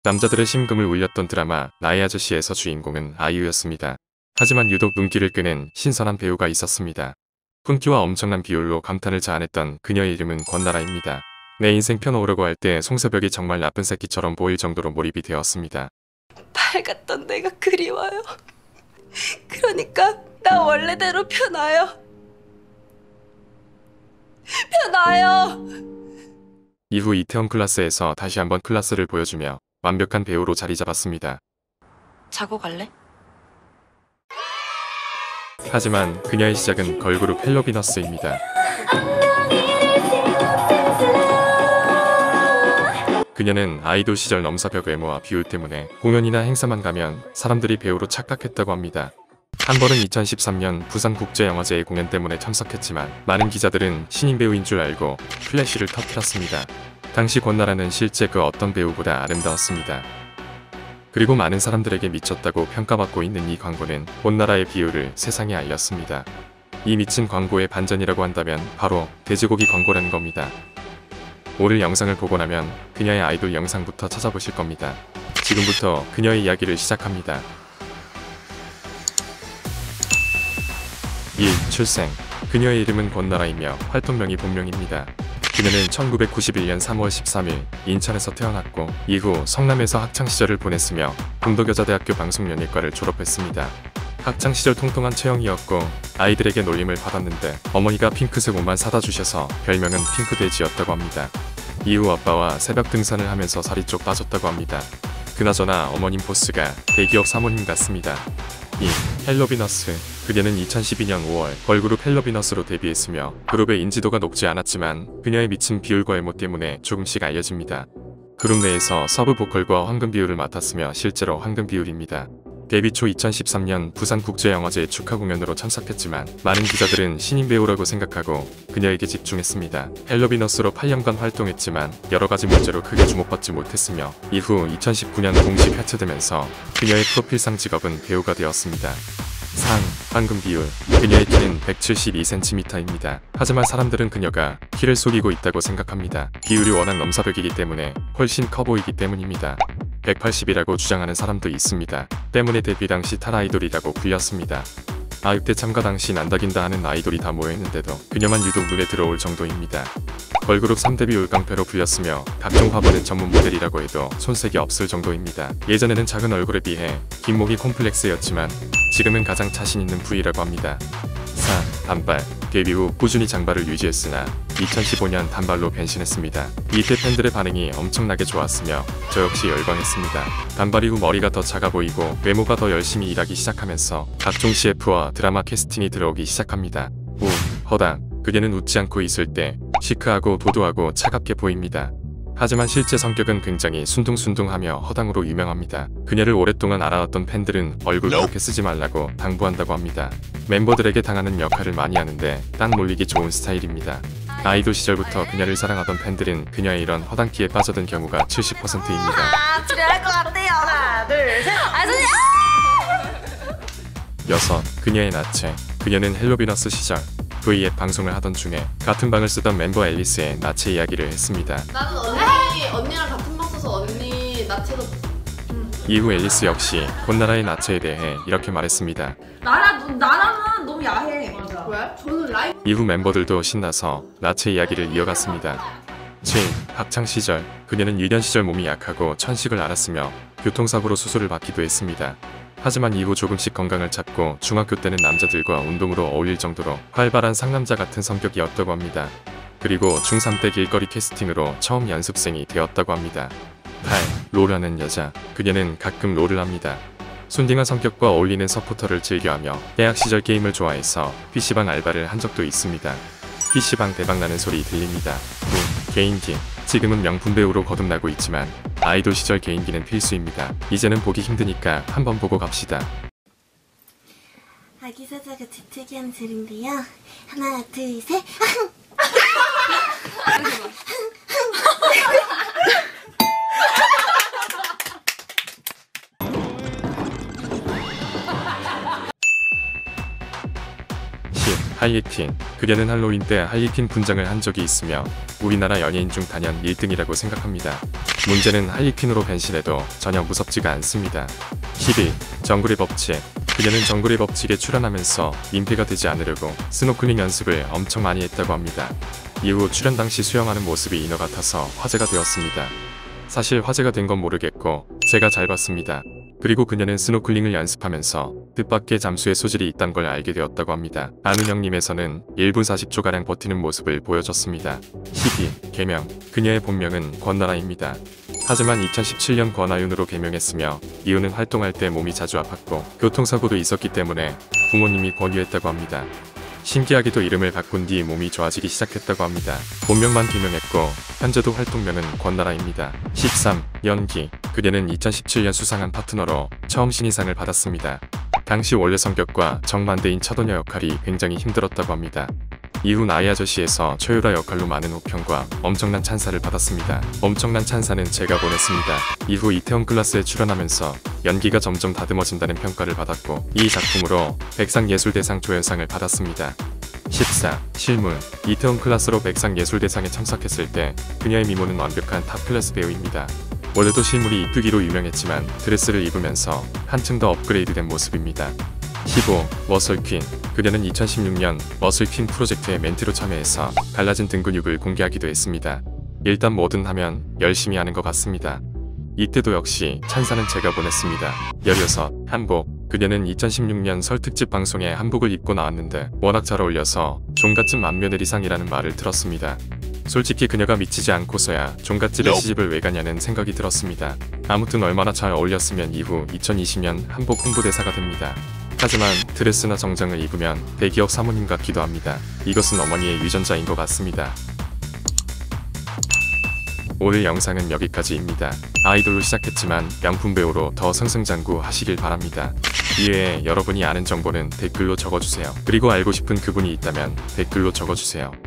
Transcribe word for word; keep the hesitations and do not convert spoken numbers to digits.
남자들의 심금을 울렸던 드라마 나의 아저씨에서 주인공은 아이유였습니다. 하지만 유독 눈길을 끄는 신선한 배우가 있었습니다. 품기와 엄청난 비율로 감탄을 자아냈던 그녀의 이름은 권나라입니다. 내 인생 펴놓으려고 할 때 송새벽이 정말 나쁜 새끼처럼 보일 정도로 몰입이 되었습니다. 밝았던 내가 그리워요. 그러니까 나 원래대로 펴놔요. 펴놔요. 이후 이태원 클라스에서 다시 한번 클라스를 보여주며 완벽한 배우로 자리 잡았습니다. 자고 갈래? 하지만 그녀의 시작은 걸그룹 헬로비너스입니다. 그녀는 아이돌 시절 넘사벽 외모와 비율 때문에 공연이나 행사만 가면 사람들이 배우로 착각했다고 합니다. 한 번은 이천십삼 년 부산국제영화제의 공연 때문에 참석했지만 많은 기자들은 신인 배우인 줄 알고 플래시를 터뜨렸습니다. 당시 권나라는 실제 그 어떤 배우보다 아름다웠습니다. 그리고 많은 사람들에게 미쳤다고 평가받고 있는 이 광고는 권나라의 비율을 세상에 알렸습니다. 이 미친 광고의 반전이라고 한다면 바로 돼지고기 광고라는 겁니다. 오늘 영상을 보고 나면 그녀의 아이돌 영상부터 찾아보실 겁니다. 지금부터 그녀의 이야기를 시작합니다. 일. 출생. 그녀의 이름은 권나라이며 활동명이 본명입니다. 그녀는 천구백구십일 년 삼월 십삼일 인천에서 태어났고 이후 성남에서 학창시절을 보냈으며 동덕여자대학교 방송연예과를 졸업했습니다. 학창시절 통통한 체형이었고 아이들에게 놀림을 받았는데 어머니가 핑크색 옷만 사다 주셔서 별명은 핑크돼지였다고 합니다. 이후 아빠와 새벽 등산을 하면서 살이 쪽 빠졌다고 합니다. 그나저나 어머님 보스가 대기업 사모님 같습니다. 이. 헬로비너스. 그녀는 이천십이 년 오월 걸그룹 헬로비너스로 데뷔했으며 그룹의 인지도가 높지 않았지만 그녀의 미친 비율과 외모 때문에 조금씩 알려집니다. 그룹 내에서 서브 보컬과 황금 비율을 맡았으며 실제로 황금 비율입니다. 데뷔 초 이천십삼 년 부산국제영화제 축하 공연으로 참석했지만 많은 기자들은 신인 배우라고 생각하고 그녀에게 집중했습니다. 헬로비너스로 팔 년간 활동했지만 여러가지 문제로 크게 주목받지 못했으며 이후 이천십구 년 공식 해체되면서 그녀의 프로필상 직업은 배우가 되었습니다. 상. 황금 비율. 그녀의 키는 백칠십이 센티미터입니다. 하지만 사람들은 그녀가 키를 속이고 있다고 생각합니다. 비율이 워낙 넘사벽이기 때문에 훨씬 커 보이기 때문입니다. 백팔십이라고 주장하는 사람도 있습니다. 때문에 데뷔 당시 탈아이돌이라고 불렸습니다. 아육대 참가 당시 난다긴다 하는 아이돌이 다 모여있는데도 그녀만 유독 눈에 들어올 정도입니다. 걸그룹 삼 대 비율 깡패로 불렸으며 각종 화보의 전문 모델이라고 해도 손색이 없을 정도입니다. 예전에는 작은 얼굴에 비해 긴 목이 콤플렉스였지만 지금은 가장 자신 있는 부위라고 합니다. 사. 단발. 데뷔 후 꾸준히 장발을 유지했으나 이천십오 년 단발로 변신했습니다. 이때 팬들의 반응이 엄청나게 좋았으며 저 역시 열광했습니다. 단발 이후 머리가 더 작아 보이고 외모가 더 열심히 일하기 시작하면서 각종 씨에프와 드라마 캐스팅이 들어오기 시작합니다. 우. 허당. 그녀는 웃지 않고 있을 때 시크하고 도도하고 차갑게 보입니다. 하지만 실제 성격은 굉장히 순둥순둥하며 허당으로 유명합니다. 그녀를 오랫동안 알아왔던 팬들은 얼굴 그렇게 쓰지 말라고 당부한다고 합니다. 멤버들에게 당하는 역할을 많이 하는데 딱 놀리기 좋은 스타일입니다. 아이돌 시절부터 그녀를 사랑하던 팬들은 그녀의 이런 허당기에 빠져든 경우가 칠십 퍼센트입니다. 아, 지랄할 것 같아요. 하나, 둘, 셋. 아, 선생님! 여섯. 그녀의 나체. 그녀는 헬로비너스 시절 브이앱 방송을 하던 중에 같은 방을 쓰던 멤버 앨리스의 나체 이야기를 했습니다. 나는 언니, 언니랑 같은 방 써서 언니 나체도 음. 이후 앨리스 역시 권나라의 나체에 대해 이렇게 말했습니다. 나랑, 나랑은 너무 야해. 맞아. 왜? 저는 라이브 이후 멤버들도 신나서 나체 이야기를 이어갔습니다. 칠. 학창시절. 그녀는 유년 시절 몸이 약하고 천식을 앓았으며 교통사고로 수술을 받기도 했습니다. 하지만 이후 조금씩 건강을 찾고 중학교 때는 남자들과 운동으로 어울릴 정도로 활발한 상남자 같은 성격이었다고 합니다. 그리고 중삼 때 길거리 캐스팅으로 처음 연습생이 되었다고 합니다. 팔. 롤하는 여자. 그녀는 가끔 롤을 합니다. 순딩한 성격과 어울리는 서포터를 즐겨하며 대학 시절 게임을 좋아해서 피시방 알바를 한 적도 있습니다. 피시방 대박나는 소리 들립니다. 구. 개인기. 지금은 명품 배우로 거듭나고 있지만 아이돌 시절 개인기는 필수입니다. 이제는 보기 힘드니까 한번 보고 갑시다. 아기 사자가 재채기하는 소리인데요. 하나, 둘, 셋. 십. 하이틴. 그녀는 할로윈 때 할리퀸 분장을 한 적이 있으며 우리나라 연예인 중 단연 일 등이라고 생각합니다. 문제는 할리퀸으로 변신해도 전혀 무섭지가 않습니다. 십이. 정글의 법칙. 그녀는 정글의 법칙에 출연하면서 민폐가 되지 않으려고 스노클링 연습을 엄청 많이 했다고 합니다. 이후 출연 당시 수영하는 모습이 인어 같아서 화제가 되었습니다. 사실 화제가 된 건 모르겠고 제가 잘 봤습니다. 그리고 그녀는 스노클링을 연습하면서 뜻밖의 잠수의 소질이 있다는 걸 알게 되었다고 합니다. 아는 형님에서는 일 분 사십 초가량 버티는 모습을 보여줬습니다. 십이. 개명. 그녀의 본명은 권나라입니다. 하지만 이천십칠 년 권아윤으로 개명했으며 이유는 활동할 때 몸이 자주 아팠고 교통사고도 있었기 때문에 부모님이 권유했다고 합니다. 신기하게도 이름을 바꾼 뒤 몸이 좋아지기 시작했다고 합니다. 본명만 개명했고 현재도 활동명은 권나라입니다. 십삼. 연기. 그녀는 이천십칠 년 수상한 파트너로 처음 신인상을 받았습니다. 당시 원래 성격과 정반대인 처도녀 역할이 굉장히 힘들었다고 합니다. 이후 나이 아저씨에서 최유라 역할로 많은 호평과 엄청난 찬사를 받았습니다. 엄청난 찬사는 제가 보냈습니다. 이후 이태원 클라스에 출연하면서 연기가 점점 다듬어진다는 평가를 받았고 이 작품으로 백상예술대상 조연상을 받았습니다. 십사. 실물. 이태원 클라스로 백상예술대상에 참석했을 때 그녀의 미모는 완벽한 탑클래스 배우입니다. 원래도 실물이 이쁘기로 유명했지만 드레스를 입으면서 한층 더 업그레이드된 모습입니다. 십오. 머슬퀸. 그녀는 이천십육 년 머슬퀸 프로젝트의 멘티로 참여해서 갈라진 등 근육을 공개하기도 했습니다. 일단 뭐든 하면 열심히 하는 것 같습니다. 이때도 역시 찬사는 제가 보냈습니다. 열여섯. 한복. 그녀는 이천십육 년 설 특집 방송에 한복을 입고 나왔는데 워낙 잘 어울려서 종갓집 맏며느리상이라는 말을 들었습니다. 솔직히 그녀가 미치지 않고서야 종갓집에 시집을 왜 가냐는 생각이 들었습니다. 아무튼 얼마나 잘 어울렸으면 이후 이천이십 년 한복 홍보대사가 됩니다. 하지만 드레스나 정장을 입으면 대기업 사모님 같기도 합니다. 이것은 어머니의 유전자인 것 같습니다. 오늘 영상은 여기까지입니다. 아이돌로 시작했지만 명품 배우로 더 승승장구 하시길 바랍니다. 이외에 여러분이 아는 정보는 댓글로 적어주세요. 그리고 알고 싶은 그분이 있다면 댓글로 적어주세요.